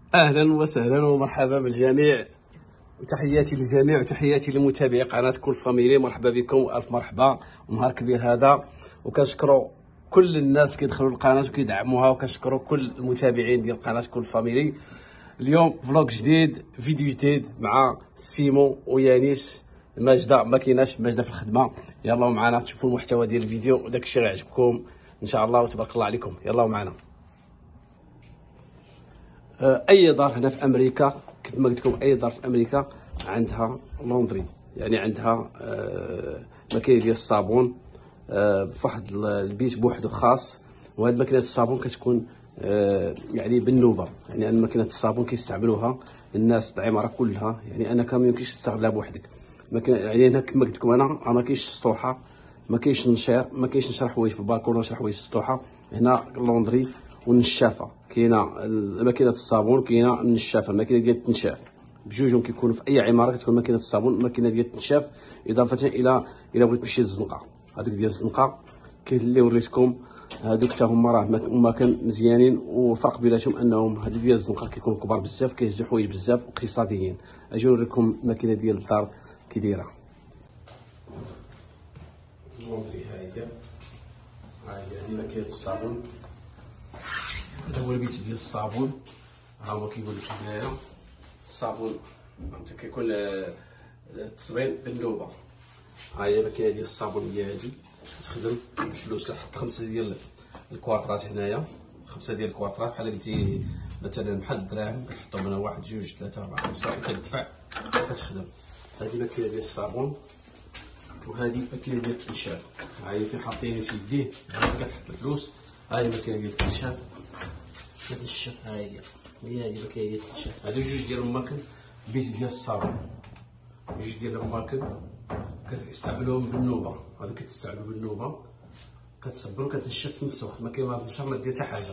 اهلا وسهلا ومرحبا بالجميع، وتحياتي للجميع وتحياتي لمتابعي قناه كول فاميلي. مرحبا بكم والف مرحبا، ونهار كبير هذا، وكنشكروا كل الناس كيدخلوا للقناه وكيدعموها، وكنشكروا كل المتابعين ديال قناه كول فاميلي. اليوم فلوق جديد، فيديو جديد مع سيمو ويانيس. ماجده ما كايناش، ماجده في الخدمه. يلا معنا تشوفوا المحتوى ديال الفيديو وداك الشيء غيعجبكم ان شاء الله، وتبارك الله عليكم. يلا معنا. اي دار هنا في امريكا، كيف ما قلت لكم، اي دار في امريكا عندها لوندري، يعني عندها ماكينه ديال الصابون فواحد البيت بوحدو خاص. وهاد ماكينه الصابون كتكون يعني بالنوبه، يعني ان ماكينه الصابون كيستعملوها الناس العماره كلها، يعني انا ما يمكنش تستغلها بوحدك. ماكينه يعني هنا كما قلت لكم انا ما كاينش السطوحه، ما كاينش نشير، ما كاينش نشر حوايج في البالكون ولا نشر حوايج في السطوحه. هنا لوندري والنشافه، كاينه ماكينه الصابون، كاينه النشافه، الماكينه ديال التنشاف. بجوجهم كيكونوا في اي عماره، كتكون ماكينه الصابون، ماكينه ديال التنشاف، اضافه الى بغيت تمشي للزنقه. هذوك ديال الزنقه كاين اللي وريتكم، هذوك حتى هما راه كان مزيانين، والفرق بيناتهم انهم هذوك ديال الزنقه كيكونوا كبار بزاف، كيهزوا حوايج بزاف واقتصاديين. اجي نوريكم الماكينه ديال الدار كي دايره. لوندري ها هي هذه ماكينه الصابون، هذا هو البيت ديال الصابون. ها هو كيقول لك هنايا الصابون انت كيكون التصبين بالنوبه. ها هي الماكينه ديال الصابون هي هذه، كتخدم بفلوس. كتحط 5 ديال الكوارطرات هنايا، 5 ديال الكوارطرات بحال قلتي مثلا بحال الدراهم، كنحطهم هنا 1 2 3 4 5 وكتدفع كتخدم. هذه ماكينه ديال الصابون، وهذه ماكينه ديال التنشاف. ها هي فين حاطين يديه، كتحط الفلوس. ها هي ماكينه ديال التنشاف، كتنشف. ها هي هذه ماكينه ديال التنشاف. هادو جوج ديال الماكن بيت ديال الصابون، جوج ديال الماكن كتستعملوهم بالنوبه. هادو كتستعملوا بالنوبه، كتصبر وكتنشف في نفس الوقت، ما كاين ما تنشر ما دير حتى حاجه.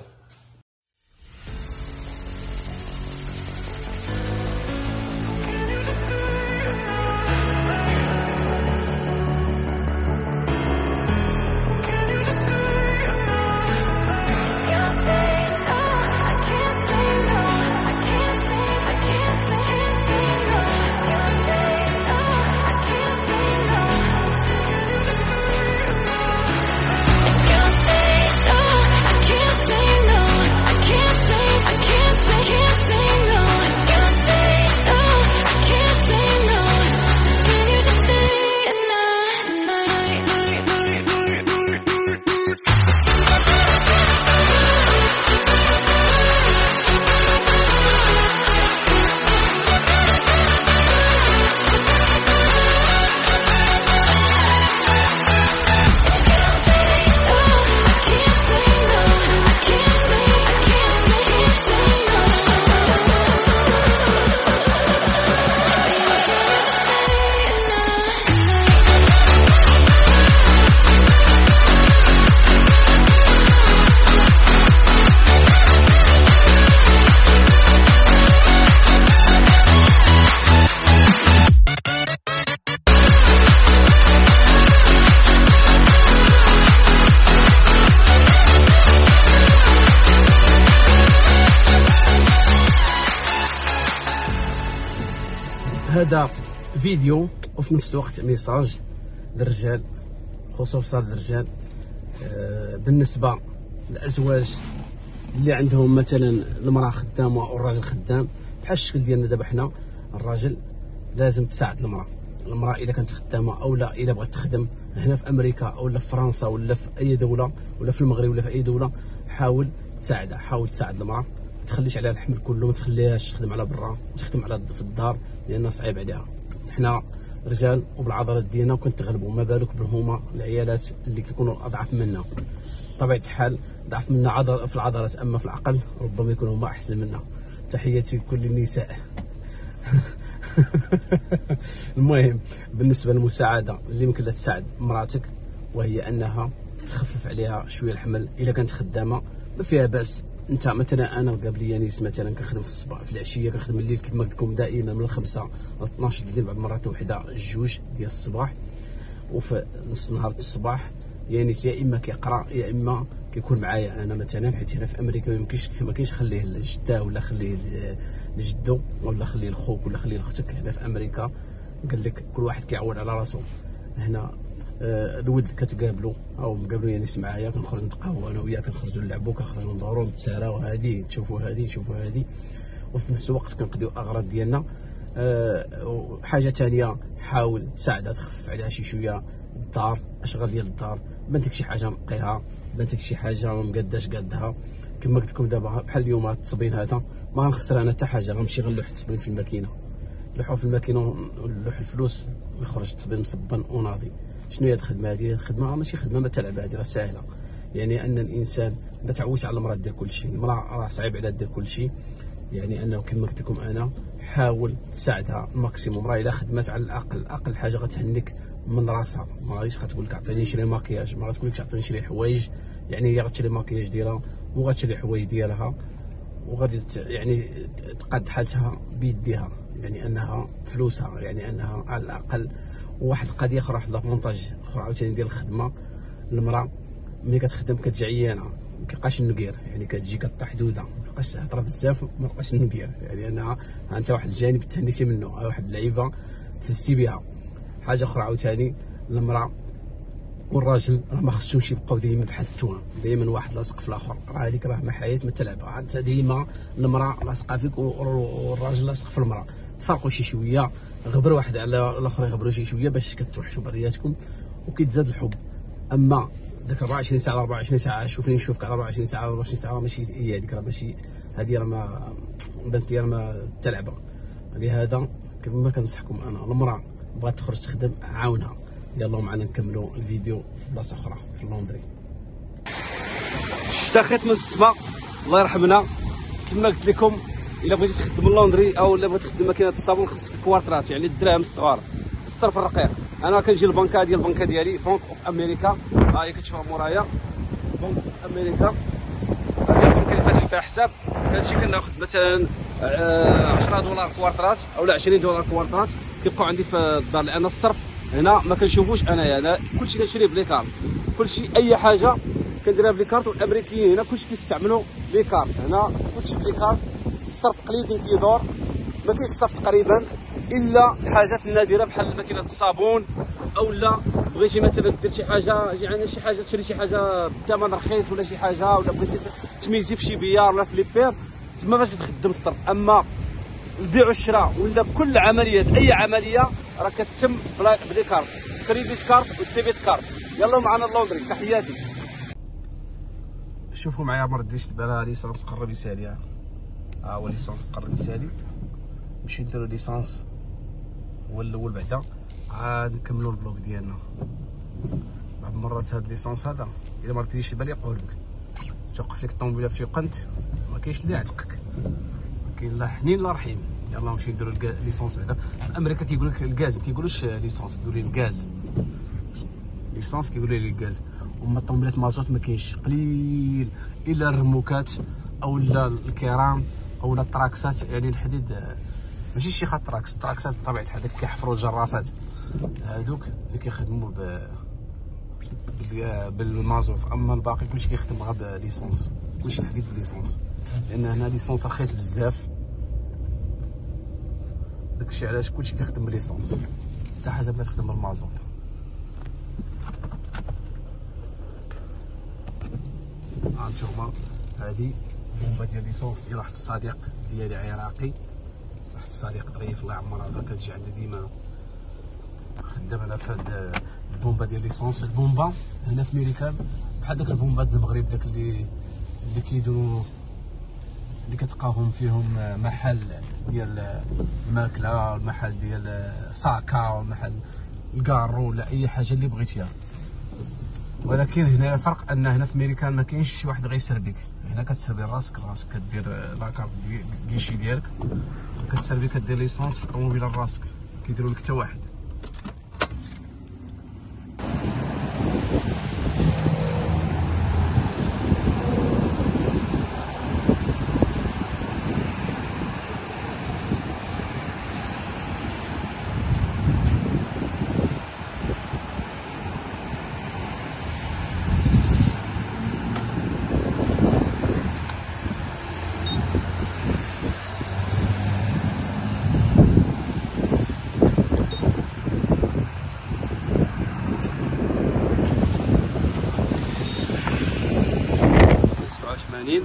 هذا فيديو وفي نفس الوقت ميساج للرجال، خصوصا للرجال. بالنسبه للازواج اللي عندهم مثلا المراه خدامه والراجل خدام، بحال الشكل ديالنا دابا حنا، الراجل لازم تساعد المراه الا كانت خدامه او لا، الا بغات تخدم هنا في امريكا ولا في فرنسا ولا في اي دوله ولا في المغرب ولا في اي دوله، حاول تساعدها، حاول تساعد المراه، ما تخليش عليها الحمل كله، ما تخليهاش تخدم على برا، تخدم على في الدار، لان صعيب عليها. حنا رجال وبالعضلات ديالنا وكنتغلبوا، ما بالك بهما العيالات اللي كيكونوا اضعف منا. بطبيعه الحال ضعف منا في العضلات، اما في العقل ربما يكونوا هما احسن منا. تحياتي لكل النساء. المهم بالنسبه للمساعده اللي يمكن لها تساعد مراتك، وهي انها تخفف عليها شويه الحمل. الا كانت خدامه ما فيها باس. انت مثلا انا قبل يانيس مثلا كنخدم في الصباح، في العشيه كنخدم الليل، كما قلت لكم دائما من 5 ل 12 الليل، بعض المرات وحده 2 ديال الصباح، وفي نص نهار الصباح يعني يا اما كيقرا يا اما كيكون معايا انا مثلا، حيت هنا في امريكا ما كاينش خليه لجداه ولا خليه لجدو ولا خليه لخوك ولا خليه لختك. هنا في امريكا قال لك كل واحد كيعول على راسو. هنا الولد كتقابلوا او مقابلوا يانس معايا، كنخرج نتقهوى انا وياه، كنخرجوا نلعبوا، كنخرجوا ندوروا نتساراو، هادي تشوفوا هادي تشوفوا هادي، وفي نفس الوقت كنقضيو الاغراض ديالنا. حاجه ثانيه، حاول تساعدها تخفف عليها شي شويه الدار، اشغال ديال الدار، بانتك شي حاجه نقيها، بانتك شي حاجه ما مقاداش قادها. كما قلت لكم دابا بحال اليوم هاد التصبين هذا ما غنخسر انا حتى حاجه، غنمشي غنلوح التصبين في الماكينه، نلوحو في الماكينه ونلوح الفلوس ويخرج التصبين مصبن وناضي. شنو هي هاد الخدمه هادي؟ هاد الخدمه ماشي خدمه ما تلعب، هادي راه ساهله. يعني ان الانسان ما تعودش على المراه دير كل شيء، المراه راه صعيب عليها دير كل شيء. يعني انه كما قلت لكم انا حاول تساعدها الماكسيموم. راه الا خدمات على الاقل اقل حاجه غتهنيك من راسها، ما غاديش غتقول لك عطيني نشري ماكياج، ما غتقول لكش عطيني نشري حوايج، يعني هي غتشري ماكياج ديالها وغتشري حوايج ديالها وغادي يعني تقاد حالتها بيديها، يعني انها فلوسها، يعني انها على الاقل. وواحد القضيه اخرى، واحد لافونتاج اخرى عاوتاني ديال الخدمه، المراه ملي كتخدم كتجي عيانه، ما كيبقاش النكير، يعني كتجي كطيح دوده، ما بقاش تهضر بزاف، ما بقاش النكير، يعني انها انت واحد الجانب تهنيتي منه، واحد اللعيبه تهزتي بها. حاجه اخرى عاوتاني، المراه والراجل راه ما خصهمش يبقاو ديما بحال التوام، ديما واحد لاصق في الاخر، راه هذيك راه ما حياه ما تلعبها، انت ديما المراه لاصقه فيك والراجل لاصق في المراه، تفرقوا شي شويه، غبروا واحد على الاخر، يغبروا شي شويه باش كتوحشوا بعضياتكم وكيتزاد الحب. اما داك 24 ساعه 24 ساعه شوفني نشوفك على 24 ساعه 24 ساعه، ماشي هي هذيك، راه ماشي هذه، راه ما بنتي راه ما تلعبها. لهذا كما كنصحكم انا، المراه بغات تخرج تخدم عاونها. يلا معنا نكملوا الفيديو في بلاصه اخرى في اللوندري. شتا خيط من السما الله يرحمنا. كما قلت لكم الا بغيتي تخدم اللوندري او الا بغيتي تخدم ماكينه الصابون، خصك الكوارترات، يعني الدراهم الصغار، الصرف الرقيق. انا كنجي البنكه ديالي بنك اوف امريكا، ها هي كتشوفها مورايا بنك اوف امريكا، هذه البنكه اللي فاتح فيها حساب. كنمشي كناخذ مثلا 10 دولار كوارترات او 20 دولار كوارترات، كيبقاو عندي في الدار، لان الصرف هنا ما كنشوفوش انايا، انا كلشي كنشريه بلي كارت، كلشي اي حاجه كنديرها بلي كارت. والامريكيين هنا كلشي كيستعملوا لي كارت، هنا كلشي بلي كارت. الصرف قليل فين كيدور، ما كاينش الصرف تقريبا الا الحاجات النادره بحال ماكينه الصابون، او لا بغيتي مثلا دير شي حاجه، يعني شي حاجه تشري شي حاجه بثمن رخيص ولا شي حاجه، ولا بغيتي تميزي في شي بيار ولا في لي بير، تما باش كتخدم الصرف. اما البيع والشراء ولا كل عمليات، اي عمليه راه كتتم بلي كارت، كريديت كارت والديبيت كارت. يلا معنا اللوندري، تحياتي. شوفوا معايا، ما رديتش بالها ليسانس قرب يسالي، ها هو ليسانس قرب يسالي، نمشيو نديرو ليسانس هو الاول، بعدا عاد نكملوا الفلوق ديالنا. بعض المرات هاد ليسانس هذا الا ما رديتيش بالي يقول لك توقف لك الطوموبيله في قنت، ما كاينش اللي يعتقك، ما كاين لا حنين لا رحيم. يلا نمشيو نديرو ليسونس. بعدا في امريكا كيقول لك الغاز، ما كيقولوش ليسونس، كيقولوا لي الغاز، ليسونس كيقولوا لي الغاز. وما الطوموبيلات مازوت ما كاينش، قليل الا الرموكات او لا الكيران او لا التراكسات، يعني الحديد ماشي شي خاط التراكسات بطبيعه الحال اللي كيحفروا الجرافات، هادوك اللي كيخدموا بالمازوت. اما الباقي كلشي كيخدم غير بليسونس، كلشي الحديد بليسونس، لان هنا ليسونس رخيص بزاف، داكشي علاش كلشي كيخدم بليسونس، حتى حاجه ما تخدم بالمازوت. هانتوما هادي بومبا ديال ليسونس ديال واحد الصديق ديالي عراقي، واحد الصديق ظريف الله يعمر، هذا كتجي عندي ديما خدام انا في هاد البومبا ديال ليسونس. البومبا هنا في ميريكان بحال داك البومبا د المغرب، داك اللي كيديروا، اللي كتلقاهم فيهم محل ديال ماكله، محل ديال ساكا، محل الكارو ولا اي حاجه اللي بغيتيها. ولكن هنا الفرق ان هنا في ميريكان ما كاينش شي واحد غيسربيك، هنا كتسربي راسك كدير لاكارت كيشي ديالك، كتسربي كدير ليسونس في الطوموبيله راسك، كيديروا لك حتى واحد. 80.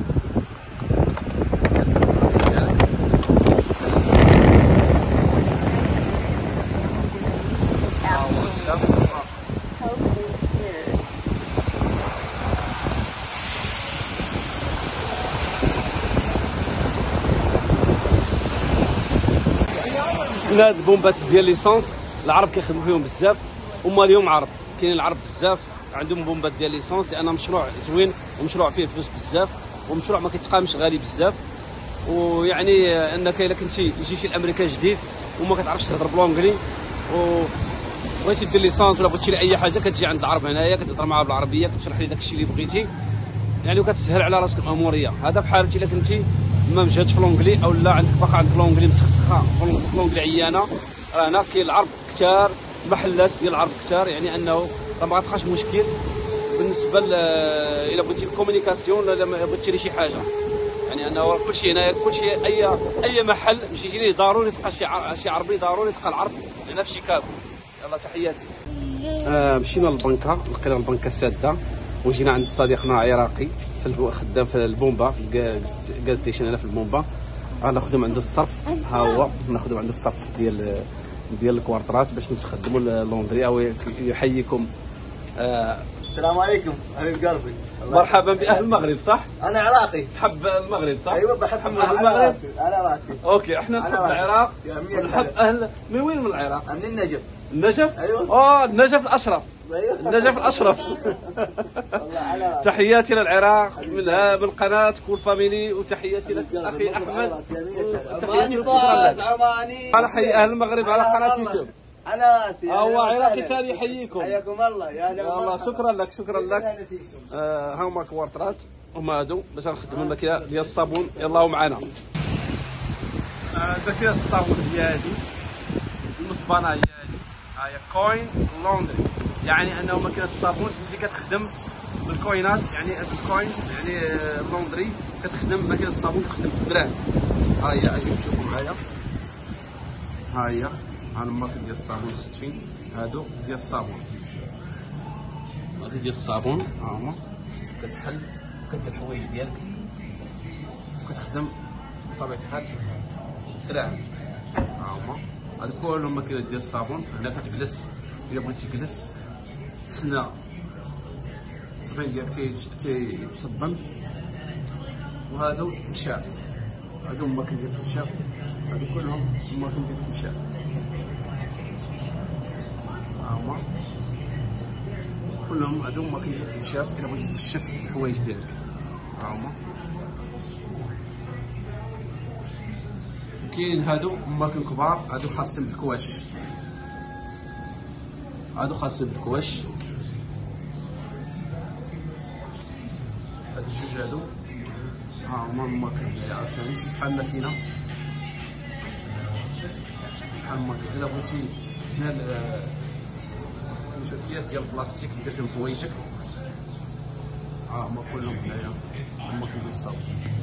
هاد البومبات ديال ليسونس العرب كيخدموا فيهم بزاف، هما اليوم عرب كاينين العرب بزاف عندهم بومبات ديال ليسونس، لان مشروع زوين ومشروع فيه فلوس بزاف ومشروع ما كيتقامش غالي بزاف. ويعني انك الا كنتي يجي شي الامريكان جديد وما كتعرفش تهضر بالونجلي وبغيتي دير ليسونس ولا بغيتي اي حاجه، كتجي عند العرب هنايا كتهضر معاه بالعربيه، كتشرح ليه داكشي اللي بغيتي يعني، وكتسهل على راسك الاموريه. هذا في حاله الا كنتي ما مجهدش في لونجلي او لا عندك باقا عندك لونجلي مسخسخه لونجلي عيانه. هنا كاين العرب كثار، محلات ديال العرب كثار، يعني انه راه ما غتلقاش مشكل بالنسبه الى بغيتي الكومونيكاسيون ولا بغيتي تشري شي حاجه، يعني انه كلشي هنايا كلشي اي محل مشيتي ليه ضروري تلقى شي عربي، ضروري تلقى العرب هنا في شيكاغو. يلا تحياتي. مشينا للبنكه، لقينا البنكه ساده وجينا عند صديقنا عراقي خدام في البومبا في الغاز ستيشن هنا في البومبا. ناخذهم عنده الصرف، ها هو ناخذهم عنده الصرف ديال الكوارترات باش نستخدموا اللوندري. او يحييكم. السلام عليكم حبيب قلبي. مرحبا باهل المغرب. صح؟ انا عراقي. تحب المغرب صح؟ ايوه بحب المغرب. انا راسي. اوكي احنا نحب العراق ونحب اهل. من وين من العراق؟ من النجف. النجف؟ ايوه. النجف الاشرف. ايوه النجف الاشرف. تحياتي للعراق من قناه كول فاميلي، وتحياتي لك اخي احمد، وتحياتي لك. شكرا لك. انا حي اهل المغرب على قناه يوتيوب. انا راسي. هو عراقي ثاني يحييكم. حياكم الله يا الله. شكرا لك شكرا لك. ها هما كوارترات هما هادو باش نخدموا الماكينه ديال الصابون. يلاه معنا الماكينه الصابون هي هادي، المصبانه هي هادي، ها هي كوين لوندري، يعني انه ماكينه الصابون اللي كتخدم بالكوينات، يعني الكوينز يعني اللوندري كتخدم ماكينه الصابون كتخدم بالدراهم. ها هي اجيو تشوفوا معايا، ها هي الماكينه ديال الصابون الستفين، هادو ديال الصابون، هادو ديال الصابون. ها هما كتحل وكدير الحوايج ديالك وكتخدم بطبيعه الحال بالدراهم. ها هما هادو كلهم ماكينه ديال الصابون. هنا كتجلس الا بغيتي تجلس تسنى التصبين ديالك تيتصبن. وهادو الكشاف، هادو هما ماكينه ديال الكشاف، هادو كلهم ماكينه ديال الكشاف. هما كلهم هادو ماكينه ديال الكشاف الا بغيتي تكشف الحوايج ديالك. هما كاين هادو ماكين كبار، هادو خاصين بالكواش، هادو خاصين بالكواش. هاد الجوج هادو ها هما الماكين. عاوتاني شحال الماكينه، شحال الماكينه الا بغيتي هنا سميتو الكياس ديال البلاستيك دير فيهم حوايجك. ها هما كلهم هنايا هما كيدير الصابون.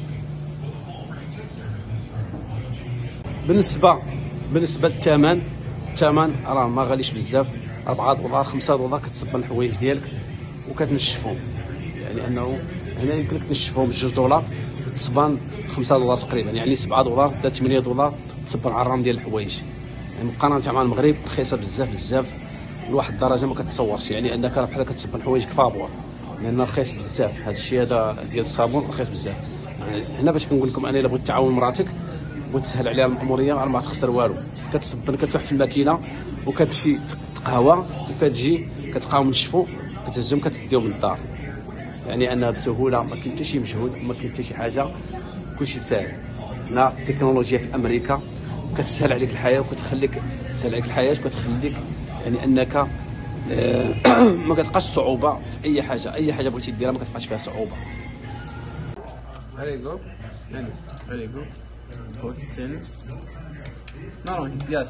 بالنسبه للثمن، الثمن راه ما غاليش بزاف، 4 دولار 5 دولار كتصبن الحوايج ديالك وكتنشفهم، يعني انه هنا يمكن لك تنشفهم ب 2 دولار تصبن 5 دولار تقريبا، يعني 7 دولار حتى 8 دولار تصبن عرام ديال الحوايج. يعني مقارنه مع المغرب رخيصه بزاف بزاف لواحد الدرجه ما كتصورش، يعني انك راه بحال كتصبن حوايجك فابور، لان رخيص بزاف. هذا الشيء هذا ديال الصابون رخيص بزاف. يعني هنا باش كنقول لكم انا الا بغيت تعاون مراتك وتسهل عليها الاموريه راه ما تخسر والو، كتصبن كتلوح في الماكينه وكتمشي تقهوى وكتجي كتلقاهم نشفوا كتهزهم كتديهم للدار، يعني انها بسهوله ما كاين حتى شي مجهود وما كاين حتى شي حاجه، كلشي ساهل. هنا التكنولوجيا في امريكا كتسهل عليك الحياه وكتخليك تسهل عليك الحياه وكتخليك يعني انك ما كتلقاش صعوبه في اي حاجه بغيتي ديرها ما كتلقاش فيها صعوبه. Very good. Nice. Very good. Good. Finish. No. Yes.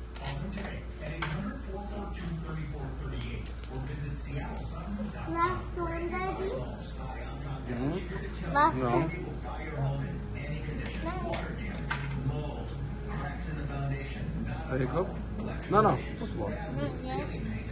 Last Master. There you go. No, no. Yeah.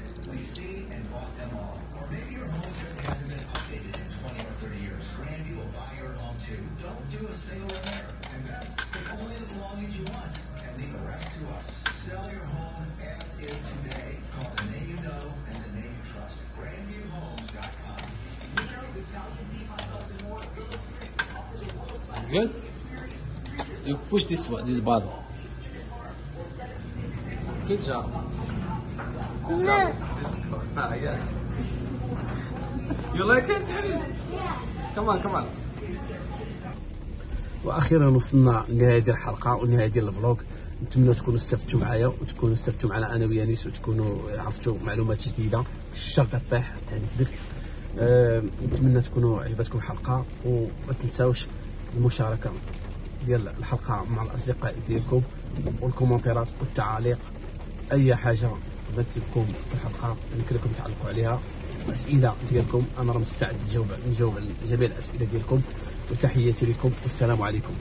Good. You push this button. Good job. Good job. This one. Yeah. You like it? Come on, come on. واخيرا وصلنا لنهايه ديال الحلقه ونهايه ديال الفلوق. نتمنى تكونوا استفدتوا معايا وتكونوا استفدتوا معنا انا ويانيس وتكونوا عرفتوا معلومات جديده. الشاق طيح يعني فزكت. نتمنى تكونوا عجبتكم الحلقه وما تنساوش المشاركه ديال الحلقه مع الاصدقاء ديالكم والكومنتيرات والتعاليق. اي حاجه بغيت لكم في الحلقه يمكن لكم تعلقوا عليها. الاسئله ديالكم انا راه مستعد نجاوب على جميع الاسئله ديالكم. وتحياتي لكم والسلام عليكم.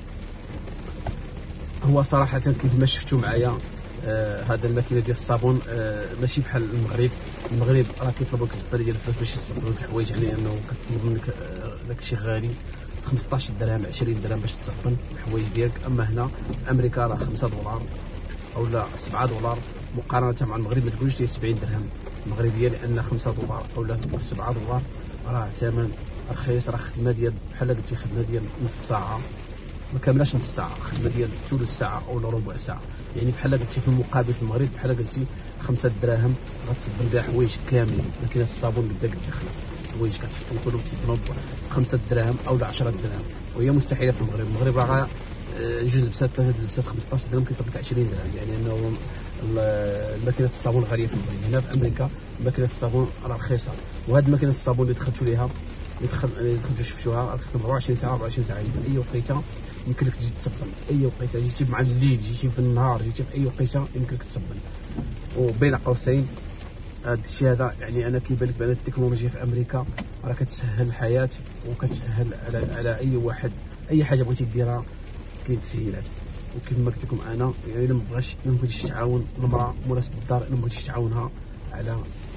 هو صراحه كيف ما شفتوا معايا هذا الماكينه ديال الصابون ماشي بحال المغرب راه كيطلبوا لك الزباله ديال الفلوس باش يصبروا لك الحوايج. يعني انه كطلب منك داكشي غالي 15 درهم 20 درهم باش تصبن الحوايج ديالك. اما هنا في امريكا راه 5 دولار اولا 7 دولار مقارنه مع المغرب. ما تقولش لي 70 درهم مغربيه لان 5 دولار اولا 7 دولار راه ثمن رخيص. راه خدمه ديال بحال قلتي خدمه ديال نص ساعه ما كاملاش نص ساعه، خدمه ديال ثلث ساعه او ربع ساعه. يعني بحال قلتي في المقابل في المغرب بحال قلتي 5 دراهم غتصبن بها حوايج كاملين. ماكينه الصابون قدا قد دخله حوايج كتحطهم كلهم تصبنهم ب 5 دراهم او 10 دراهم وهي مستحيله في المغرب. المغرب راه جوج لبسات 3 لبسات 15 درهم كيطلب لك 20 درهم. يعني انه ماكينه الصابون غاليه في المغرب. هنا في امريكا ماكينه الصابون راه رخيصه. وهاد ماكينه الصابون اللي دخلتوا ليها اللي دخلتوا شفتوها راه كتخدم 24 ساعه 24 ساعه. يعني في اي وقيته يمكن لك تجي تصبن. اي وقيته جيتي مع الليل جيتي في النهار جيتي في اي وقيته يمكن لك تصبن. وبين قوسين هذا الشيء هذا يعني انا كيبان لك بان التكنولوجيا في امريكا راه كتسهل الحياه وكتسهل على اي واحد اي حاجه بغيتي ديرها كاين تسهيلات. وكيف ما قلت لكم انا يعني ما بغيتيش تعاون المراه مولاة الدار ما بغيتيش تعاونها على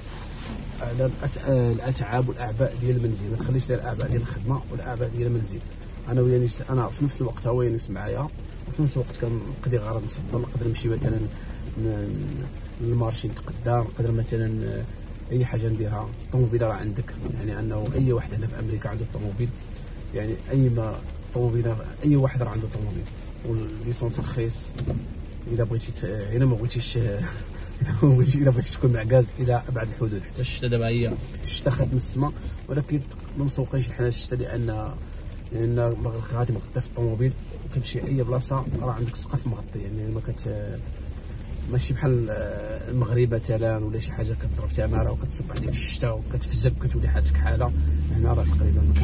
الاتعاب والاعباء ديال المنزل. ما تخليش لها الاعباء ديال الخدمه والاعباء ديال المنزل. انا ويانيس انا في نفس الوقت هو يانيس معايا وفي نفس الوقت كنقضي غرض نصبر. نقدر نمشي مثلا للمارشي نتقدى نقدر مثلا اي حاجه نديرها. الطوموبيل راه عندك يعني انه اي واحد هنا في امريكا عنده طوموبيل. يعني اي واحد راه عنده طوموبيل والليسونس رخيص. الا بغيتي الا ما بغيتيش الا بغيتي تكون مع غاز الى ابعد الحدود. حتى الشتا دابا هي الشتا خد من السما ولكن ما مسوقينش الحنا الشتا لان غادي مغطي في الطوموبيل وكتمشي اي بلاصه راه عندك سقف مغطي. يعني ما ماشي بحال المغرب مثلا ولا شي حاجه كتضرب تماره وكتصب عليك الشتا وكتفزك وكتولي حالتك حاله. هنا راه تقريبا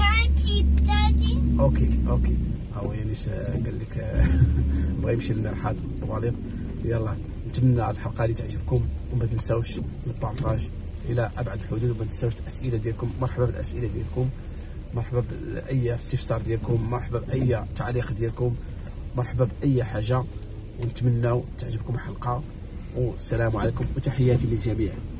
اوكي هو يانيس قال لك بغى يمشي للمرحاض الطواليط. يلا نتمنى هذه الحلقه هذه تعجبكم وما تنساوش البارطاج الى ابعد الحدود. وما تنساوش الاسئله ديالكم. مرحبا بالاسئله ديالكم مرحبا باي استفسار ديالكم مرحبا باي تعليق ديالكم مرحبا باي حاجه. ونتمنى تعجبكم الحلقه والسلام عليكم وتحياتي للجميع.